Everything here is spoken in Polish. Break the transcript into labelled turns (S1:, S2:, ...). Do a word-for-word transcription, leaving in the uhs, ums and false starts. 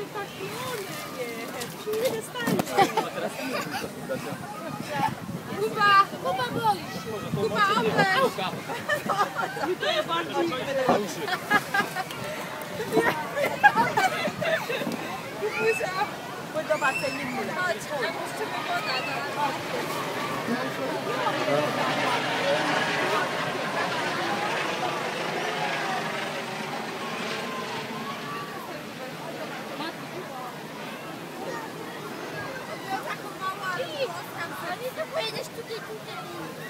S1: Kuba, Kuba boi się. Kuba, odejdź. To jest bardziej. Kubusia. Podoba się nie mylę. Chodź, a puszczymy woda. Nie to pojedziesz tutaj, tutaj.